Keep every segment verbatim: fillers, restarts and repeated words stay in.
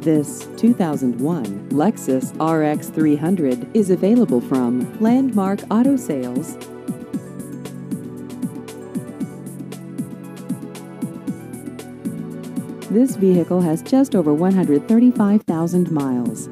This two thousand one Lexus R X three hundred is available from Landmark Auto Sales. This vehicle has just over one hundred thirty-five thousand miles.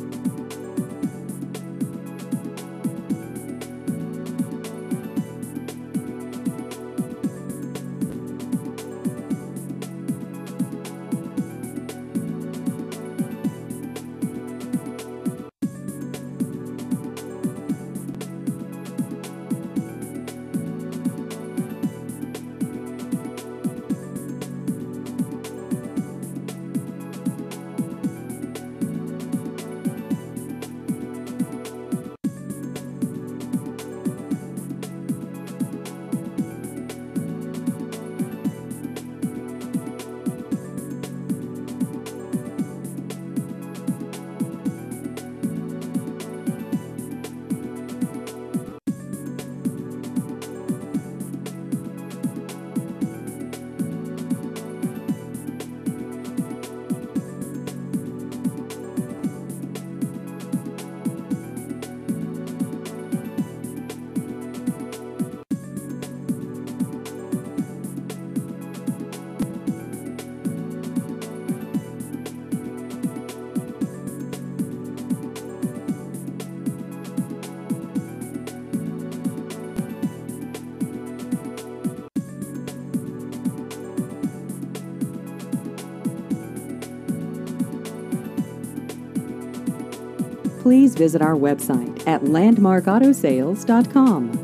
Please visit our website at landmark auto sales dot com.